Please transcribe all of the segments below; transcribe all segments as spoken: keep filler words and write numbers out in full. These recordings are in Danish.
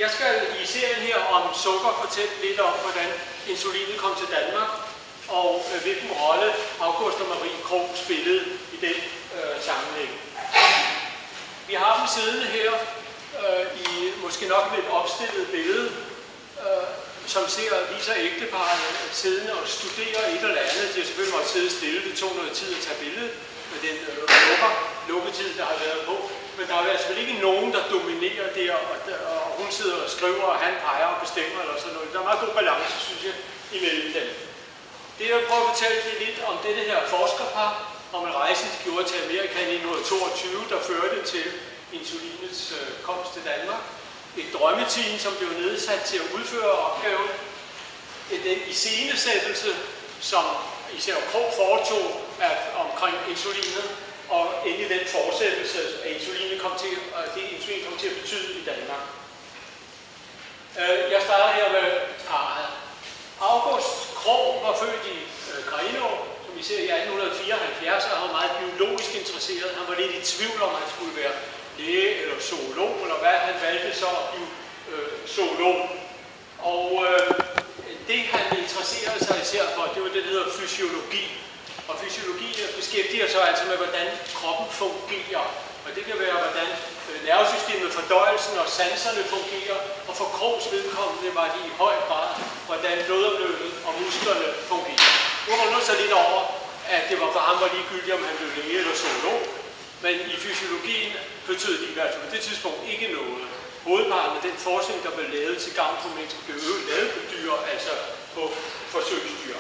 Jeg skal i serien her om sukker fortælle lidt om, hvordan insulinet kom til Danmark, og øh, hvilken rolle August og Marie Krogh spillede i den øh, sammenhæng. Vi har dem siddende her øh, i måske nok et lidt opstillet billede, øh, som ser, viser ægteparret siddende og studerer et eller andet. De har selvfølgelig måttet sidde stille, det tog noget tid at tage billedet med den øh, lukketid, der har været på. Men der er selvfølgelig ikke nogen, der dominerer der, og, der, og hun sidder og skriver, og han peger og bestemmer eller sådan noget. Der er meget god balance, synes jeg, imellem dem. Det jeg prøver at fortælle lidt om dette her forskerpar, om en rejse, de gjorde til Amerika i nitten toogtyve, der førte til insulinets øh, komst til Danmark. Et drømmeteam, som blev nedsat til at udføre opgaven. Den iscenesættelse, som især Krogh foretog af, omkring insulinet, og endelig den fortsættelse, at insulinet kom til, at det insulin kom til at betyde i Danmark. Jeg starter her med parret. August Krogh var født i Grenaa, som vi ser i atten fireoghalvfjerds, og han var meget biologisk interesseret. Han var lidt i tvivl om, han skulle være læge eller zoolog, eller hvad. Han valgte så at blive øh, zoolog. Og øh, det han interesserede sig især for, det var det, der hedder fysiologi. Og fysiologi beskæftiger sig altså med, hvordan kroppen fungerer. Og det kan være, hvordan nervesystemet, fordøjelsen og sanserne fungerer. Og for Kroghs vedkommende var det i høj grad, hvordan blodomløbet og musklerne fungerer. Nu undrer sig lidt over, at det var for ham var ligegyldigt, om han blev læge eller zoolog. Men i fysiologien betød det i hvert fald på det tidspunkt ikke noget. Hovedparten af den forskning, der blev lavet til gavn for mennesker, blev lavet på dyr, altså på forsøgsdyr.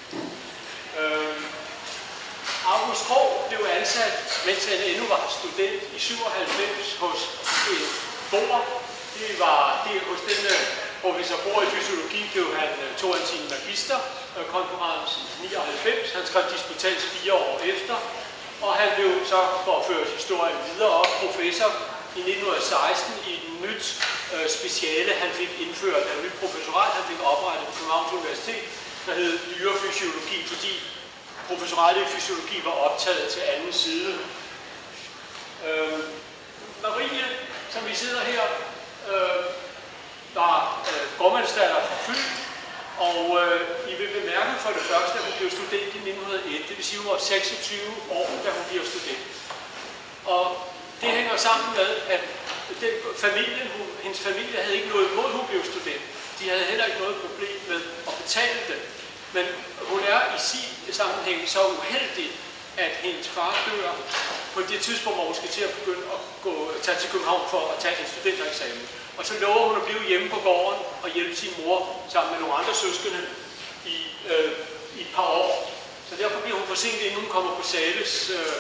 Øhm. August Krogh blev ansat, mens han endnu var student i syvoghalvfems hos en Bohr. Det var det hos denne professor Bohr i fysiologi, blev han tog han sin magisterkonferens i nioghalvfems. Han skrev disputats fire år efter, og han blev så, for at føre historien videre op, professor i nitten seksten i et nyt øh, speciale, han fik indført, et nyt professorat, han fik oprettet på Københavns Universitet, der hed dyrefysiologi, fordi professoratet i fysiologi var optaget til anden side. Øh, Marie, som vi sidder her, øh, var øh, gårdmandsdatter fra Fyn, og øh, I vil bemærke for det første, at hun blev student i nitten hundrede og en, det vil sige, hun var seksogtyve år, da hun blev student. Og det hænger sammen med, at den familien, hun, hendes familie havde ikke noget imod, hun blev student. De havde heller ikke noget problem med at betale det. Men hun er i sin sammenhæng så uheldig, at hendes far dør på det tidspunkt, hvor hun skal til at begynde at gå, tage til København for at tage en studentereksamen. Og så lover hun at blive hjemme på gården og hjælpe sin mor sammen med nogle andre søskende i, øh, i et par år. Så derfor bliver hun forsinket, inden hun kommer på Sales øh,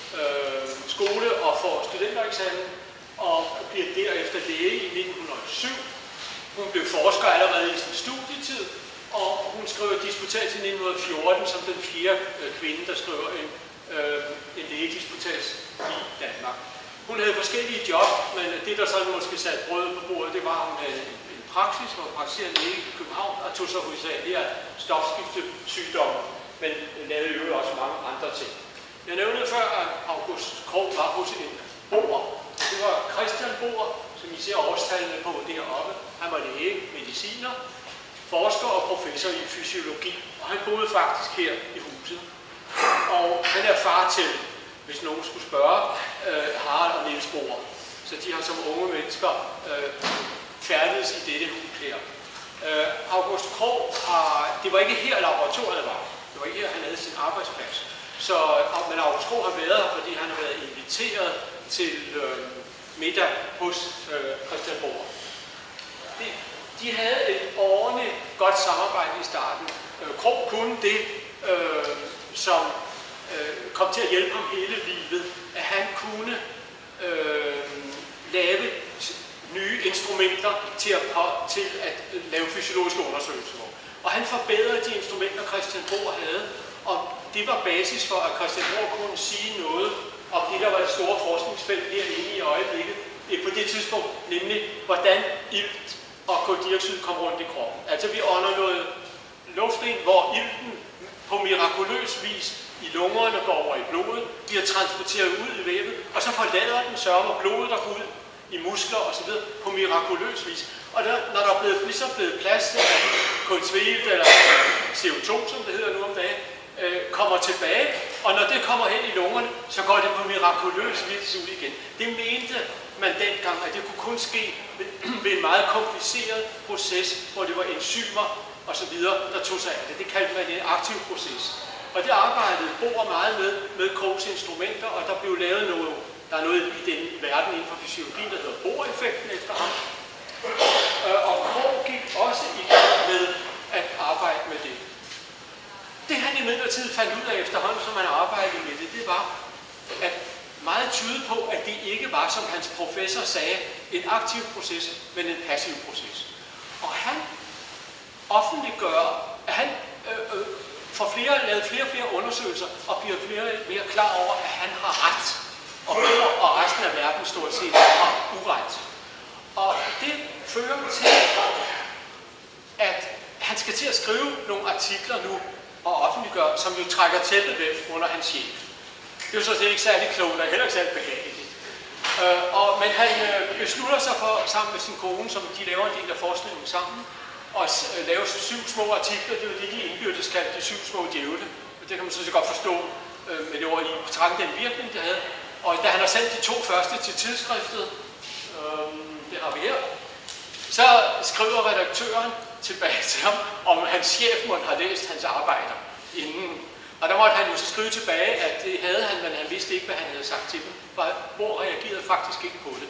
øh, skole og får studentereksamen, og bliver derefter læge i nitten hundrede og syv. Hun blev forsker allerede i sin studietid, og hun skriver disputats i nitten fjorten som den fjerde øh, kvinde, der skriver en, øh, en lægedisputats i Danmark. Hun havde forskellige job, men det, der sådan måske satte brød på bordet, det var, at hun havde en praksis, hvor hun praktiserede læge i København, og tog så hovedsageligt af stofskiftesygdomme, men lavede jo også mange andre ting. Jeg nævnte før, at August Krogh var hos en Bohr. Det var Christian Bohr, som I ser årstallene på deroppe. Han var læge, mediciner, forsker og professor i fysiologi, og han boede faktisk her i huset. Og han er far til, hvis nogen skulle spørge, øh, Harald og Niels Bohr. Så de har som unge mennesker øh, færdedes i dette hus her. Øh, August Krogh, har, det var ikke her laboratoriet var. Det var ikke her, han havde sin arbejdsplads. Så, men August Krogh har været her, fordi han har været inviteret til øh, middag hos øh, Christian Bohr. Det, De havde et ordentligt godt samarbejde i starten. Krogh kunne det, øh, som øh, kom til at hjælpe ham hele livet, at han kunne øh, lave nye instrumenter til at, til at lave fysiologiske undersøgelser. Og han forbedrede de instrumenter, Christian Bohr havde, og det var basis for, at Christian Bohr kunne sige noget om det, der var et stort forskningsfelt herinde i øjeblikket på det tidspunkt, nemlig hvordan ilt og koldioxid kom rundt i kroppen. Altså vi ånder noget luft ind, hvor ilten på mirakuløs vis i lungerne går over i blodet, bliver transporteret ud i vævet, og så forlader den sørme blodet der går ud i muskler osv. på mirakuløs vis. Og der, når der er blevet, ligesom blevet plads til, at kulsvilt eller C O to, som det hedder nu om dagen, øh, kommer tilbage, og når det kommer hen i lungerne, så går det på mirakuløs vis ud igen. Det mente man dengang, at det kunne kun ske ved, ved en meget kompliceret proces, hvor det var enzymer osv., der tog sig af det. Det kaldte man en aktiv proces. Og det arbejdede Bohr meget med, med Krogs instrumenter, og der blev lavet noget, der er noget i den verden inden for fysiologien, der hedder Bohr-effekten efter ham. Og Krog gik også i gang med at arbejde med det. Det han imidlertid fandt ud af efterhånden, som han arbejdede med det, det var, at meget tyde på, at det ikke var, som hans professor sagde, en aktiv proces, men en passiv proces. Og han offentliggør, at han øh, øh, får flere, lavet flere og flere undersøgelser og bliver flere mere klar over, at han har ret, og Bohr og resten af verden stort set har uret. Og det fører til, at han skal til at skrive nogle artikler nu og offentliggøre, som jo trækker tæppet væk under hans chef. Det er jo så set ikke særlig klogt, og heller ikke særlig behageligt. Øh, og, men han øh, beslutter sig for, sammen med sin kone, som de laver en del af forskningen sammen, og øh, laver syv små artikler. Det er jo det, de indbyrdes kaldte de syv små djævle. Og det kan man så godt forstå øh, med det ord i betragtning den virkning, det havde. Og da han har sendt de to første til tidsskriftet, øh, det har vi her, så skriver redaktøren tilbage til ham, om hans chef måtte have læst hans arbejder inden. Og der måtte han jo så skrive tilbage, at det havde han, men han vidste ikke, hvad han havde sagt til dem. For Bohr reagerede faktisk ikke på det.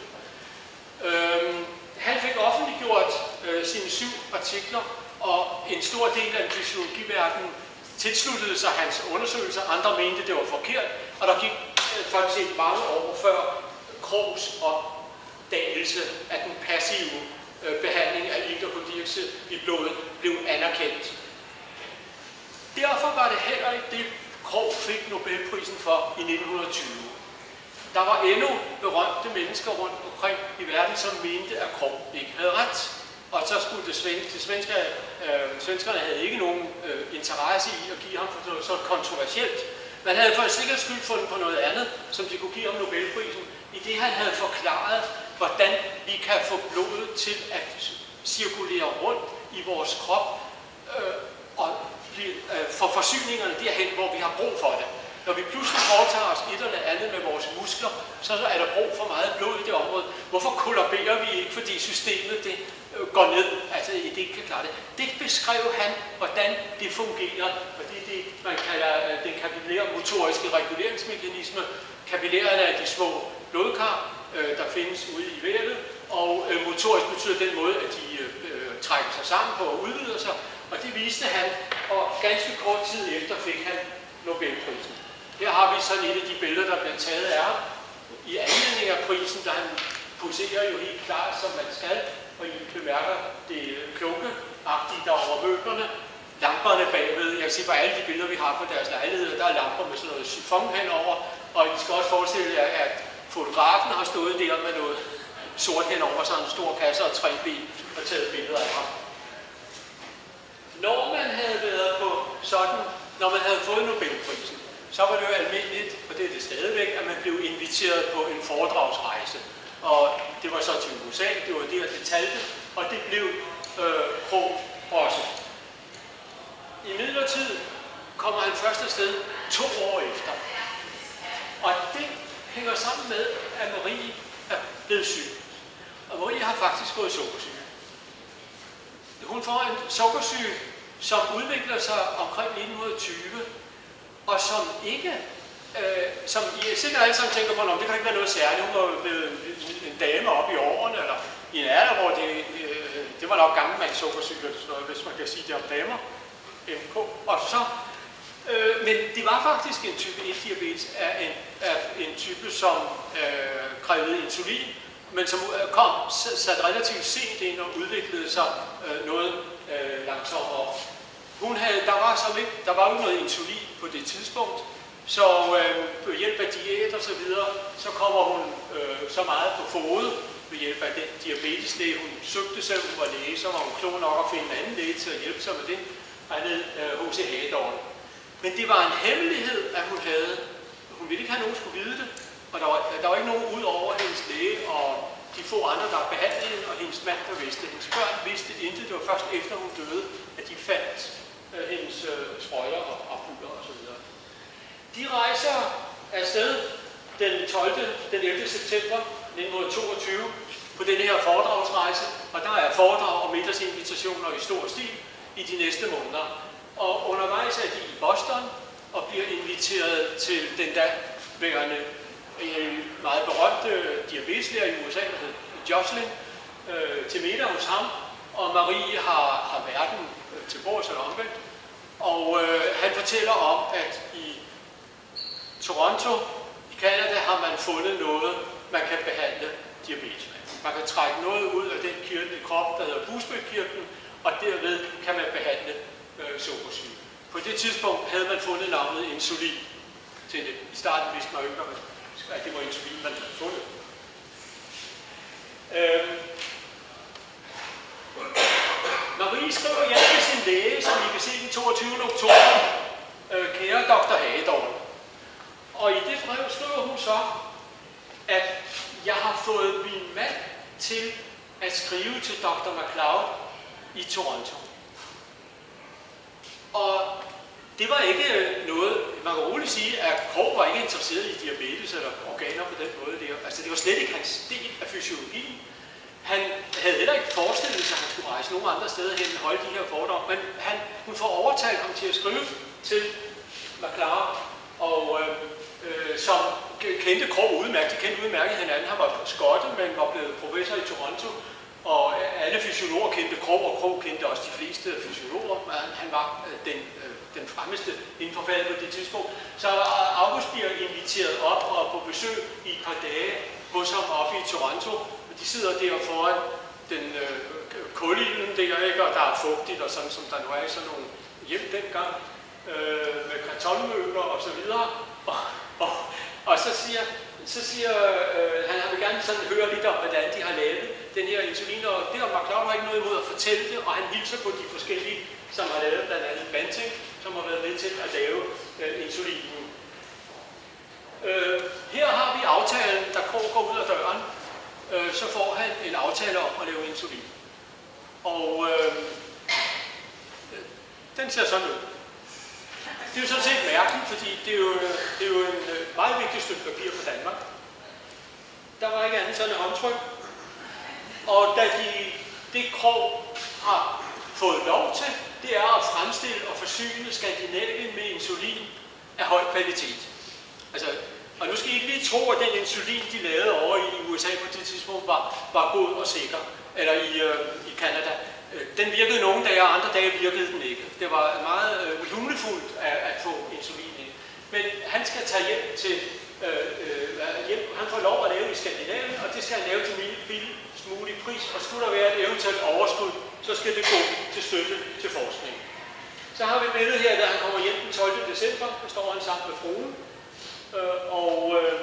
Øhm, han fik offentliggjort øh, sine syv artikler, og en stor del af fysiologiverdenen tilsluttede sig hans undersøgelser. Andre mente, det var forkert, og der gik øh, faktisk set mange år før Krogs opdagelse af den passive øh, behandling af ilt-og-koldioxid i blodet blev anerkendt. Derfor var det heller ikke det, Krog fik Nobelprisen for i nitten tyve. Der var endnu berømte mennesker rundt omkring i verden, som mente, at Krog ikke havde ret. Og så skulle det svenske, det svenske øh, svenskerne havde ikke nogen øh, interesse i at give ham for noget så kontroversielt. Man havde for en sikkerheds skyld fundet på noget andet, som de kunne give ham Nobelprisen, i det han havde forklaret, hvordan vi kan få blodet til at cirkulere rundt i vores krop øh, og for forsyningerne derhen, hvor vi har brug for det. Når vi pludselig foretager os et eller andet med vores muskler, så er der brug for meget blod i det område. Hvorfor kollaberer vi ikke, fordi systemet det går ned, altså det ikke kan klare det. Det beskrev han, hvordan det fungerer, og det er det, man kalder den kapillære motoriske reguleringsmekanisme. Kapillærerne er de små blodkar, der findes ude i vævet, og motorisk betyder den måde, at de trækker sig sammen på og udvider sig. Og det viste han, og ganske kort tid efter fik han Nobelprisen. Her har vi sådan et af de billeder, der blev taget af ham i anledning af prisen, der han poserer jo helt klart, som man skal, og I bemærker det klunkeagtige der over møblerne, lamperne bagved. Jeg kan se på alle de billeder, vi har på deres lejligheder, der er lamper med sådan noget chiffon henover, og I skal også forestille jer, at fotografen har stået der med noget sort henover, sådan en stor kasse og tre ben og taget billeder af ham. Når man havde været på sådan, når man havde fået Nobelprisen, så var det jo almindeligt, og det er det stadigvæk, at man blev inviteret på en foredragsrejse. Og det var så til U S A, det var der, det talte, og det blev øh, Krog også. I midlertid kommer han først afsted to år efter. Og det hænger sammen med, at Marie er blevet syg. Og Marie har faktisk fået sukkersyge. Hun får en sukkersyge, som udvikler sig omkring nitten tyve, og som ikke, øh, som I sikkert alle sammen tænker på, om det kan ikke være noget særligt. Hun var blevet en dame op i årene, eller i en alder, hvor det, øh, det var nok gammelmands sukkersyge, hvis man kan sige det om damer. M K. Og så, øh, men det var faktisk en type et diabetes af en, af en type, som øh, krævede insulin, men som kom sat relativt sent ind og udviklede sig øh, noget øh, langsommere. Hun havde, der var så ikke, der var jo noget insulin på det tidspunkt, så øh, ved hjælp af diæt og så videre, så kommer hun øh, så meget på fode ved hjælp af den diabeteslæge. Hun søgte sig, hun var læge, så var hun klog nok at finde en anden læge til at hjælpe sig med det. Han hed H C Hadorn. Men det var en hemmelighed, at hun havde. Hun ville ikke have nogen skulle vide det, og der var, der var ikke nogen ud over hendes læge og de få andre, der behandlede hende, og hendes mand, der vidste. Hendes børn vidste intet. Det var først efter hun døde, at de fandt øh, hendes øh, sprøjter og, og puller osv. De rejser afsted den tolvte den ellevte september nitten toogtyve på denne her foredragsrejse, og der er foredrag og middagsinvitationer i stor stil i de næste måneder. Og undervejs er de i Boston og bliver inviteret til den daværende meget berømte diabeteslærer i U S A, der hed Jocelyn, øh, til middag hos ham, og Marie har, har verden øh, til bords eller omvendt. Og øh, han fortæller om, at i Toronto, i Canada, har man fundet noget, man kan behandle diabetes med. Man kan trække noget ud af den kirtel i kroppen, der hedder Busbødkirtlen, og derved kan man behandle øh, sukkersyge. På det tidspunkt havde man fundet navnet insulin til det. I starten vidste man jo ikke, at det var insulin, man havde fundet. Øhm. Marie skriver hjem til sin læge, som I kan se den toogtyvende oktober, øh, kære doktor Hagedorn. Og i det brev skriver hun så, at jeg har fået min mand til at skrive til doktor MacLeod i Toronto. Og det var ikke noget, man kan roligt sige, at Krogh var ikke interesseret i diabetes eller organer på den måde der. Altså det var slet ikke hans del af fysiologien. Han havde heller ikke forestillet sig, at han skulle rejse nogen andre steder hen og holde de her foredrag, men han, hun får overtalt ham til at skrive til MacLeod, og øh, øh, som kendte Krogh udmærket. De kendte udmærket hinanden. Han var skotte, men var blevet professor i Toronto, og alle fysiologer kendte Krogh, og Krogh kendte også de fleste fysiologer. Han, han var øh, den, øh, den fremmeste inden for faget på det tidspunkt. Så August bliver inviteret op og på besøg i et par dage hos ham oppe i Toronto. De sidder der foran den øh, kulilden der, ikke? Og der er fugtigt, og sådan som der nu er i sådan nogle hjem dengang, øh, med kartonmøbler og så videre. Og, og, og så siger, så siger øh, han, han vil gerne sådan høre lidt om, hvordan de har lavet den her insulin, og det har MacLeod har ikke noget imod at fortælle det, og han hilser på de forskellige, som har lavet blandt andet Banting, som har været med til at lave øh, insulinen. Øh, her har vi aftalen, der Krogh går ud af døren. Så får han en aftale om at lave insulin. Og øh, den ser sådan ud. Det er jo sådan set mærkeligt, fordi det er jo, det er jo en meget vigtig stykke papir for Danmark. Der var ikke andet sådan et håndtryk. Og da de, det Krogh har fået lov til, det er at fremstille og forsyne Skandinavien med insulin af høj kvalitet. Altså, og nu skal I ikke lige tro, at den insulin, de lavede over i U S A på det tidspunkt, var, var god og sikker, eller i, øh, i Canada. Den virkede nogle dage, og andre dage virkede den ikke. Det var meget øh, lunefuldt at, at få insulin ind. Men han skal tage hjem til, øh, øh, hjem. Han får lov at lave i Skandinavien, og det skal han lave til billigst mulig pris, og skulle der være et eventuelt overskud, så skal det gå til støtte til forskning. Så har vi billedet her, da han kommer hjem den tolvte december, der står han sammen med fruen. Øh, og øh,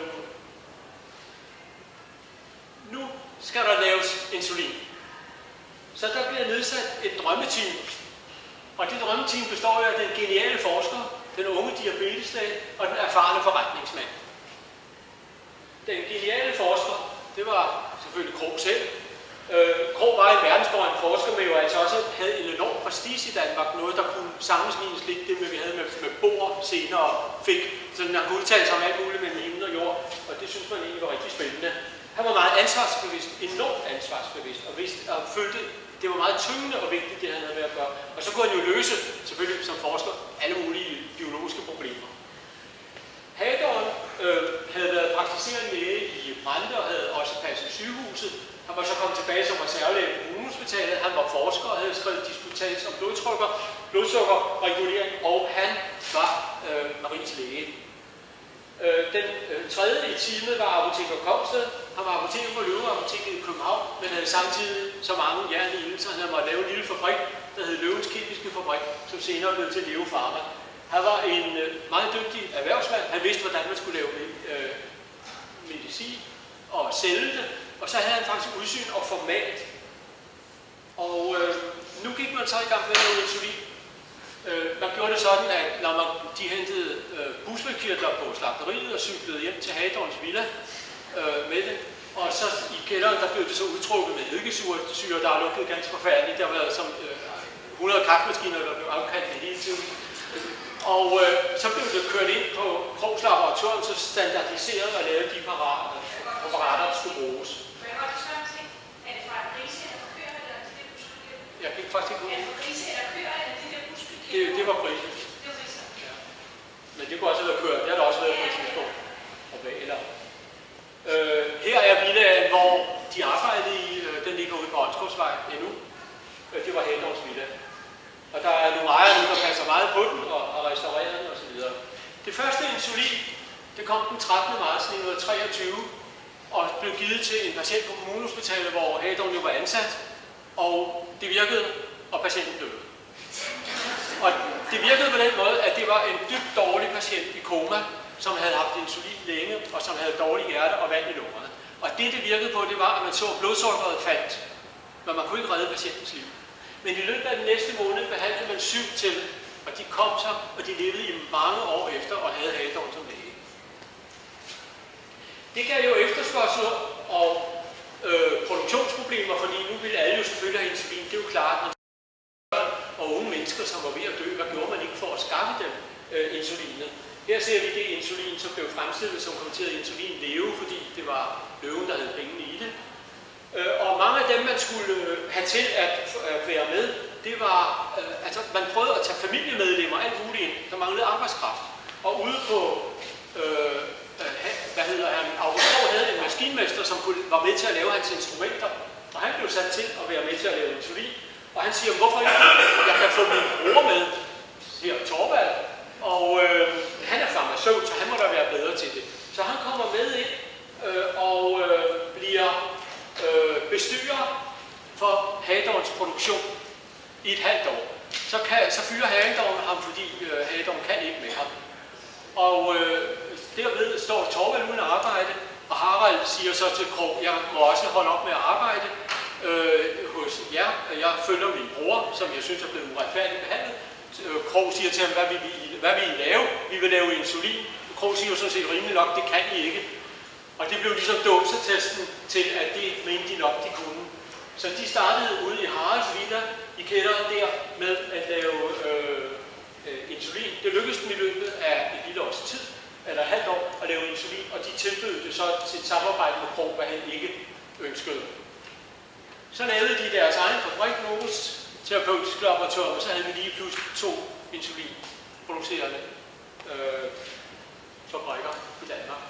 nu skal der laves insulin. Så der bliver nedsat et drømmeteam. Og det drømmeteam består af den geniale forsker, den unge diabeteslæge og den erfarne forretningsmand. Den geniale forsker, det var selvfølgelig Krogh selv. Øh, Krogh var en verdensberømt forsker, men jo altså også havde en enorm prestige i Danmark. Noget, der kunne sammenlignes lidt det, med, vi havde med, med Bohr senere fik. Så han kunne udtale sig om alt muligt mellem himmel og jord, og det synes man egentlig var rigtig spændende. Han var meget ansvarsbevidst, enormt ansvarsbevidst, og, vidste, og følte, det var meget tyngende og vigtigt, det han havde med at gøre. Og så kunne han jo løse, selvfølgelig som forsker, alle mulige biologiske problemer. Hagedorn øh, havde været praktiserende læge i Brande og havde også passet sygehuset. Han var så kommet tilbage som reservelæge på Kommunehospitalet. Han var forsker og havde skrevet disputats om blodtrykker, blodsukkerregulering, og han var øh, Maries læge. Øh, den øh, tredje i teamet var apoteker Komsted. Han var apoteker på Løveapoteket i København, men havde samtidig så mange jern i ilden, så han måtte lave en lille fabrik, der hed Løvens Kemiske Fabrik, som senere blev til Leo Pharma. Han var en øh, meget dygtig erhvervsmand. Han vidste, hvordan man skulle lave øh, medicin og sælge det. Og så havde han faktisk udsyn og format. Og øh, nu gik man så i gang med at lave insulin. Øh, man gjorde det sådan, at når man, de hentede øh, busbekirtler på slagteriet og cyklede hjem til Hagedorns villa øh, med det, Og så i kælderen, der blev det så udtrukket med eddikesyre, der er lugtet ganske forfærdeligt. Der var som øh, hundrede kaffemaskiner, der blev afkaldt hele tiden. Og øh, så blev det kørt ind på Krogs laboratorium, så standardiseret og lavet de apparater, apparater der skulle bruges. Jeg gik faktisk ikke ud. Det, det var grise. Ja. Men det kunne også have været kørt. Det har der også været på et tidspunkt. Og valer. Øh, her er villaen, hvor de arbejdede i. Øh, den ligger ude på Åndskovsvej endnu. Øh, det var Hadorns villa. Og der er nogle ejere nu, der passer meget på den og har restaureret den osv. Det første insulin, det kom den trettende marts nitten treogtyve og blev givet til en patient på Kommunehospitalet, hvor Hadorn jo var ansat. Og det virkede, og patienten døde. Og det virkede på den måde, at det var en dybt dårlig patient i koma, som havde haft insulin længe, og som havde dårlig hjerte og vand i lungerne. Og det, det virkede på, det var, at man så, at blodsukkeret faldt, men man kunne ikke redde patientens liv. Men i løbet af den næste måned behandlede man syv til, og de kom så, og de levede i mange år efter, og havde Hadorn som læge. Det gav jo efterspørgsel og øh, produktionsproblemer, fordi nu ville alle jo selvfølgelig have insulin. Det er jo klart, og unge mennesker, som var ved at dø, hvad gjorde man ikke for at skaffe dem øh, insulinet? Her ser vi det insulin, som blev fremstillet, som kom til at insulin leve, fordi det var løven, der havde pengene i det. Øh, og mange af dem, man skulle øh, have til at øh, være med, det var, øh, altså man prøvede at tage familiemedlemmer, alt muligt ind, der manglede arbejdskraft. Og ude på, øh, øh, hvad hedder han, August Krogh havde en maskinmester, som kunne, var med til at lave hans instrumenter, og han blev sat til at være med til at lave insulin. Og han siger, hvorfor ikke? Jeg kan få min bror med, her Torvald, og øh, han er farmaceut, så han må da være bedre til det. Så han kommer med ind øh, og øh, bliver øh, bestyrer for Hadorns produktion i et halvt år. Så, kan, så fyrer Hadorn ham, fordi øh, Hadorn kan ikke med ham. Og øh, derved står Torvald uden arbejde, og Harald siger så til Krogh, jeg må også holde op med at arbejde øh, hos jer. Jeg følger min bror, som jeg synes er blevet uretfærdigt behandlet. Krogh siger til ham, hvad vil, I, hvad vil I lave? Vi vil lave insulin. Krogh siger jo sådan set rimelig nok, det kan I ikke. Og det blev ligesom dåsetesten til, at det mente de nok, de kunne. Så de startede ude i Haralds villa i kælderen der med at lave øh, øh, insulin. Det lykkedes dem i løbet af et lille års tid, eller et halvt år, at lave insulin, og de tilbød det så til et samarbejde med Krogh, hvad han ikke ønskede. Så lavede de deres egen fabrik, Novus Terapeutisk Laboratorium, og så havde vi lige pludselig to insulinproducerende øh, fabrikker i Danmark.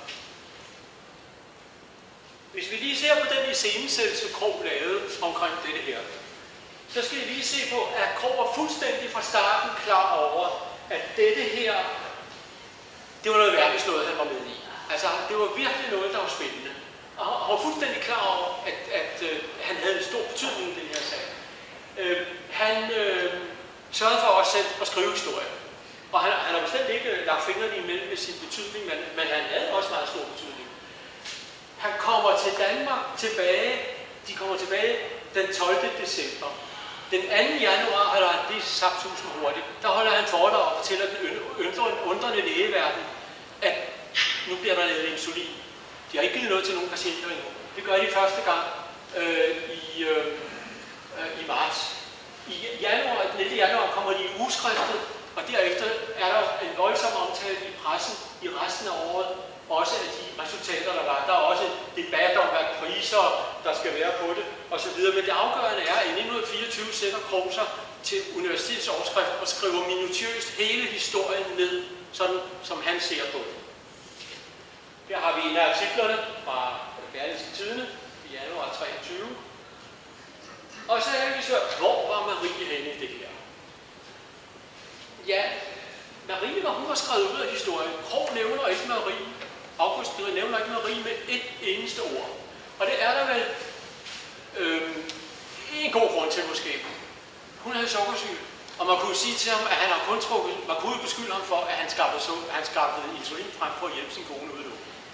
Hvis vi lige ser på den iscenesættelse, Krogh lavede omkring dette her, så skal vi lige se på, at Krogh var fuldstændig fra starten klar over, at dette her, det var noget verdensnåde, han var med i. Altså, det var virkelig noget, der var spændende. Og han var fuldstændig klar over, at, at uh, han havde en stor betydning i den her sag. Uh, han uh, sørgede for også selv at skrive historie. Og han, han har bestemt ikke lagt fingrene imellem med sin betydning, men, men han havde også meget stor betydning. Han kommer til Danmark tilbage, de kommer tilbage den tolvte december. Den anden januar, har han lige sagt tusind hurtigt, der holder han foredrag og fortæller den undrende lægeverden, at nu bliver der lavet insulin. De har ikke givet noget til nogen patienter endnu. Det gør de første gang øh, i, øh, i marts. I januar, den ellevte januar kommer de i ugeskriftet, og derefter er der en voldsom omtale i pressen i resten af året, også af de resultater, der var. Der er også debat om, hvad priser der skal være på det, osv. Men det afgørende er, at i nitten fireogtyve sætter Krogh sig til universitetets overskrift og skriver minutiøst hele historien ned, sådan som han ser på det. Her har vi en af artiklerne fra Berlingske Tidende i januar treogtyve. Og så er vi så, hvor var Marie henne i det her? Ja, Marie var, hun var skrevet ud af historien. Krogh nævner ikke Marie. August nævner ikke Marie med et eneste ord. Og det er der vel øh, en god grund til måske. Hun havde sukkersyge, og man kunne sige til ham, at han har kun trukket, man kunne beskylde ham for, at han skaffede, så, han skaffede insulin frem for at hjælpe sin kone ud.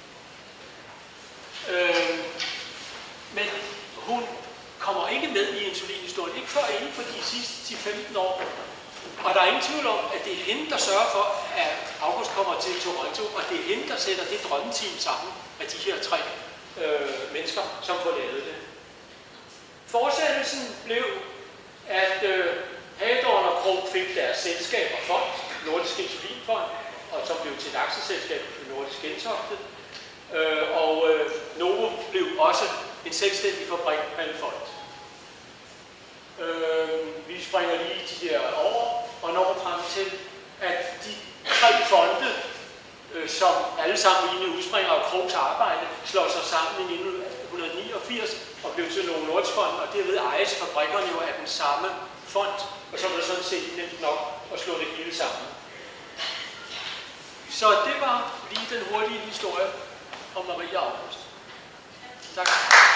Øh, men hun kommer ikke med i insulinhistorien, ikke før inden for de sidste ti til femten år. Og der er ingen tvivl om, at det er hende, der sørger for, at August kommer til Toronto, og det er hende, der sætter det drømmeteam sammen af de her tre øh, mænd. mennesker, som får lavet det. Fortsættelsen blev, at øh, Hagedorn og Krogh fik deres selskab og fond, Nordisk Insulinfond, og som blev til et aktieselskab for Nordisk Gentofte. Øh, og øh, Novo blev også en selvstændig fabrik med en fond. Øh, vi springer lige de der over og når frem til, at de tre fonde, øh, som alle sammen egentlig udspringer af Kroghs arbejde, slår sig sammen i nitten niogfirs og blev til Novo Nordisk Fond, og derved ejes fabrikkerne jo af den samme fond, og så var det sådan set nemt nok at slå det hele sammen. Så det var lige den hurtige historie om Marie August. Tak.